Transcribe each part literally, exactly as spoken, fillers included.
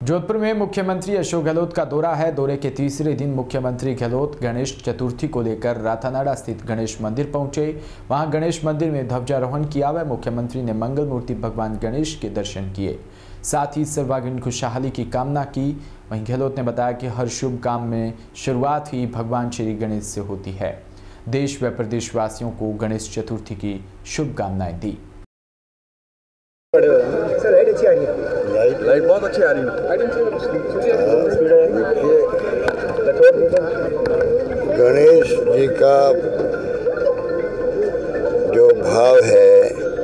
जोधपुर में मुख्यमंत्री अशोक गहलोत का दौरा है। दौरे के तीसरे दिन मुख्यमंत्री गहलोत गणेश चतुर्थी को लेकर रातानाडा स्थित गणेश मंदिर पहुंचे। वहां गणेश मंदिर में ध्वजारोहण किया व मुख्यमंत्री ने मंगल मूर्ति भगवान गणेश के दर्शन किए, साथ ही सर्वांगीण खुशहाली की कामना की। वहीं गहलोत ने बताया कि हर शुभ काम में शुरुआत ही भगवान श्री गणेश से होती है। देश व प्रदेशवासियों को गणेश चतुर्थी की शुभकामनाएं दी। सर लाइट अच्छी आ रही है, लाइट लाइट बहुत अच्छी आ रही है। गणेश जी का जो भाव है,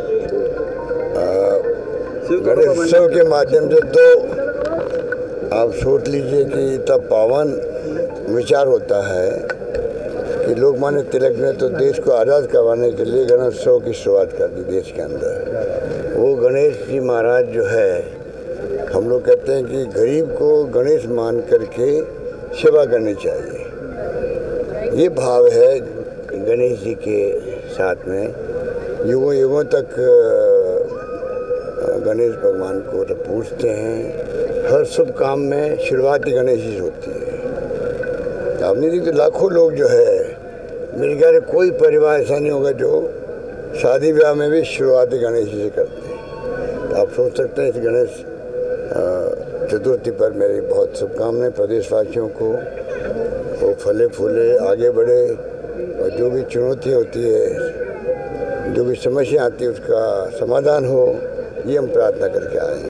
गणेश उत्सव के माध्यम से तो आप सोच लीजिए कि इतना पावन विचार होता है कि लोकमान्य तिलक ने तो देश को आज़ाद करवाने के लिए गणेशोत्सव की शुरुआत कर दी देश के अंदर। वो गणेश जी महाराज जो है, हम लोग कहते हैं कि गरीब को गणेश मान करके सेवा करनी चाहिए। ये भाव है गणेश जी के साथ में। युगों युगों तक गणेश भगवान को तो पूजते हैं। हर शुभ काम में शुरुआत ही गणेश जी से होती है। आपने देखिए तो लाखों लोग जो है, मेरे ख्याल में कोई परिवार ऐसा नहीं होगा जो शादी ब्याह में भी शुरुआत गणेश जी से करते हैं। तो आप सोच सकते हैं इस गणेश चतुर्थी पर मेरी बहुत शुभकामनाएं प्रदेशवासियों को। वो फले फूले आगे बढ़े और जो भी चुनौती होती है, जो भी समस्या आती है, उसका समाधान हो, ये हम प्रार्थना करके आए।